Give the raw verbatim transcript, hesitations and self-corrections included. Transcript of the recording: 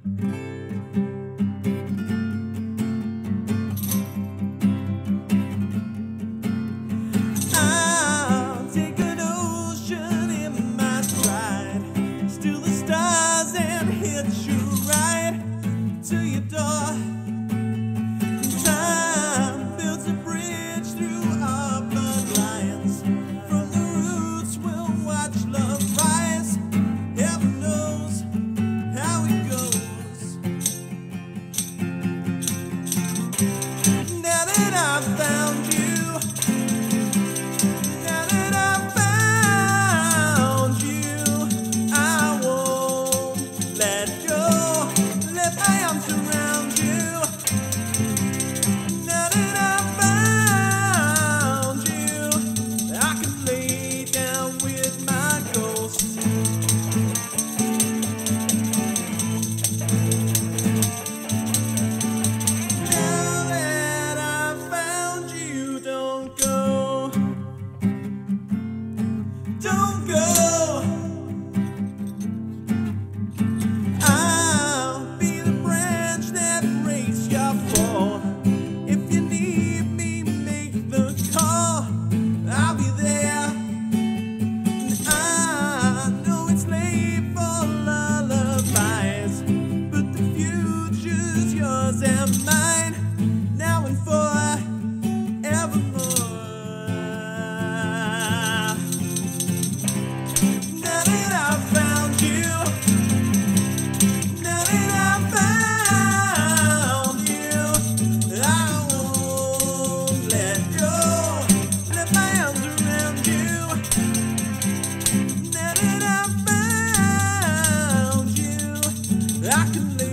I'll take an ocean in my stride, steal the stars and hit you right to your door. Time builds a bridge through our bloodlines. From the roots we'll watch love rise. Heaven knows how it goes. Now that I've found you, now that I've found you, I won't let go. Let my arms around you. Now that I've found you, I can lay down with my ghost. Now that I've found you, don't go. Don't go. I'll be the branch that breaks your fall. If you need me, make the call. I'll be there. I know it's late for lullabies, but the future's yours and mine, now and forevermore. Now that I've found you, now that I've found you, I won't let go. Let my arms around you. Now that I've found you, I can lay